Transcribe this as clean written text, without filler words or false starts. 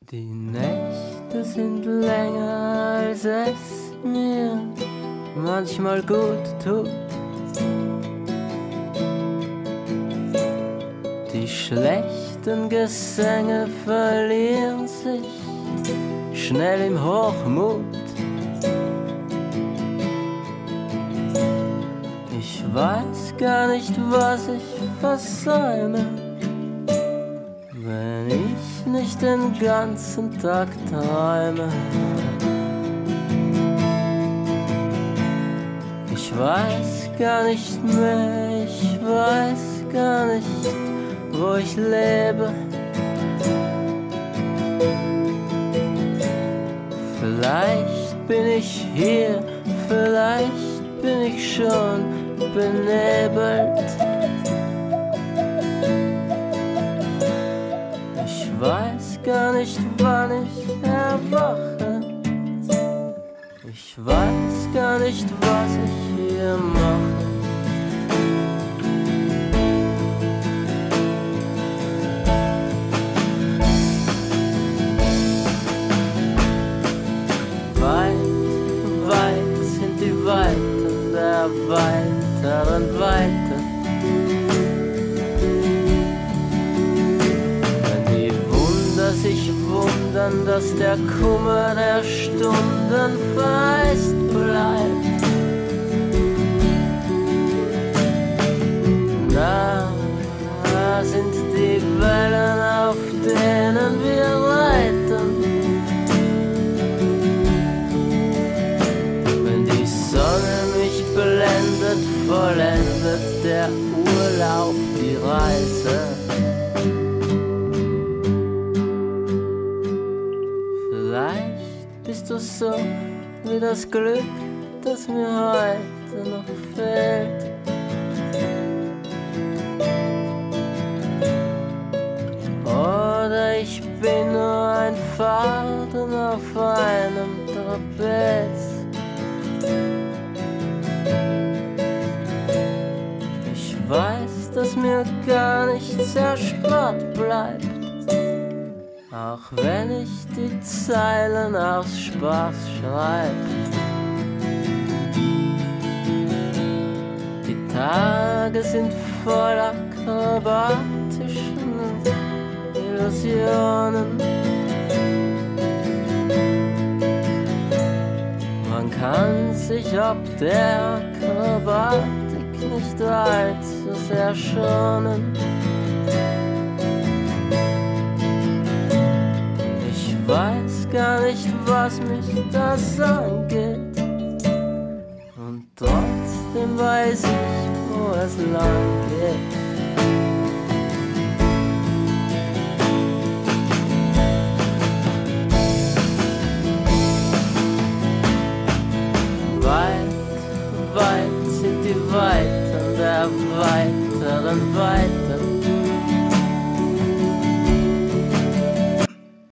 Die Nächte sind länger, als es mir manchmal gut tut. Die schlechten Gesänge verlieren sich schnell im Hochmut. Ich weiß gar nicht, was ich versäume, wenn ich nicht den ganzen Tag träume. Ich weiß gar nicht mehr, ich weiß gar nicht, wo ich lebe. Vielleicht bin ich hier, vielleicht bin ich schon benebelt. Ich weiß gar nicht, wann ich erwache. Ich weiß gar nicht, was ich hier mache. Weit, weit sind die Weiten der weiteren Weite. Wenn die Wunder sich wundern, dass der Kummer der Stunden vereist bleibt. Da sind die Wellen, auf denen wir reiten. Wenn die Sonne mich blendet, vollendet der Urlaub die Reise. Vielleicht bist du so wie das Glück, das mir heute noch fehlt. Oder ich bin nur ein Faden auf einem Trapez. Ich weiß, dass mir gar nichts erspart bleibt, auch wenn ich die Zeilen aus Spaß schreib. Die Tage sind voll akrobatischen Illusionen. Man kann sich ob der Akrobatik nicht allzu sehr schonen. Ich weiß gar nicht, was mich das angeht, und trotzdem weiß ich, wo es lang geht. Weit, weit sind die Weiten der weiteren Weite.